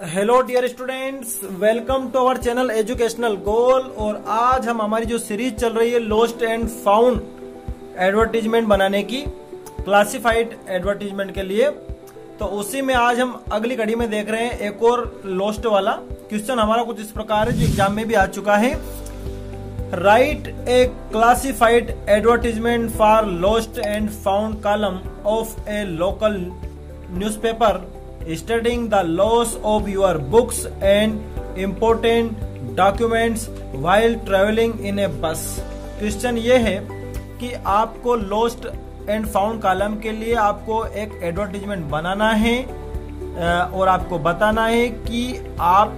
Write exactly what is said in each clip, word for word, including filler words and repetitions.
Hello dear students, welcome to our channel educational goal. और आज हम हमारी जो सीरीज चल रही है लॉस्ट एंड फाउंड एडवर्टीजमेंट बनाने की, क्लासिफाइड एडवर्टीजमेंट के लिए, तो उसी में आज हम अगली कड़ी में देख रहे हैं एक और लॉस्ट वाला क्वेश्चन। हमारा कुछ इस प्रकार है जो एग्जाम में भी आ चुका है। Write a classified advertisement for lost and found column of a local newspaper studying the loss of your books and important documents while traveling in a bus। Question ये है कि आपको लॉस्ट एंड फाउंड कॉलम के लिए आपको एक advertisement बनाना है और आपको बताना है कि आप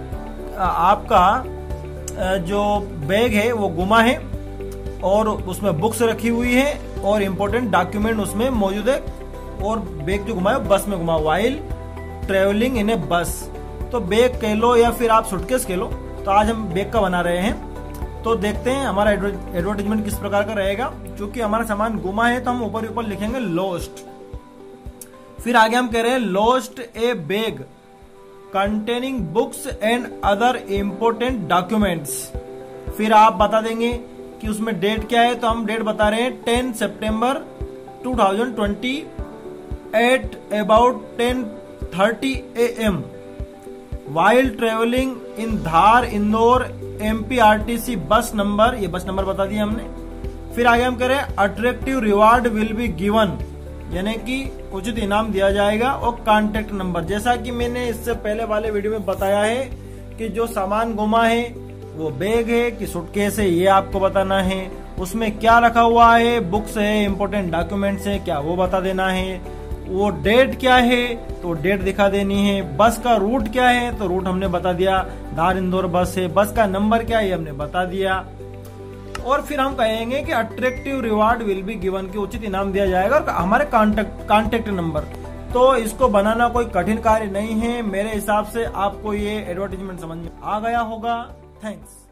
आपका जो बैग है वो गुमा है और उसमें बुक्स रखी हुई है और इम्पोर्टेंट डॉक्यूमेंट उसमें मौजूद है और बैग जो गुमा है बस में गुमा वाइल ट्रेवलिंग इन ए बस। तो बैग कह लो या फिर आप सूटकेस कह लो, तो आज हम बैग का बना रहे हैं। तो देखते हैं हमारा एडवर्टीजमेंट किस प्रकार का रहेगा। क्योंकि हमारा सामान गुमा है तो हम ऊपर ऊपर लिखेंगे लॉस्ट। फिर आगे हम कह रहे हैं lost a bag containing books and other important documents. फिर आप बता देंगे कि उसमें डेट क्या है, तो हम डेट बता रहे हैं ten September two thousand twenty eight about ten thirty A M while travelling in Dhar Indore MPRTC bus number, ये बस नंबर बता दिया हमने। फिर आगे हम करें attractive reward will be given, यानी कि उचित इनाम दिया जाएगा। और कॉन्टेक्ट नंबर, जैसा कि मैंने इससे पहले वाले वीडियो में बताया है कि जो सामान गुमा है वो बैग है कि सूटकेस है, ये आपको बताना है। उसमें क्या रखा हुआ है, बुक्स है, इंपोर्टेंट डॉक्यूमेंट्स है, क्या वो बता देना है। वो डेट क्या है तो डेट दिखा देनी है। बस का रूट क्या है तो रूट हमने बता दिया, धार इंदौर बस है। बस का नंबर क्या है हमने बता दिया। और फिर हम कहेंगे कि attractive reward will be given, की उचित इनाम दिया जाएगा और हमारे कांटेक्ट कांटेक्ट नंबर। तो इसको बनाना कोई कठिन कार्य नहीं है। मेरे हिसाब से आपको ये एडवर्टीजमेंट समझ में आ गया होगा। थैंक्स।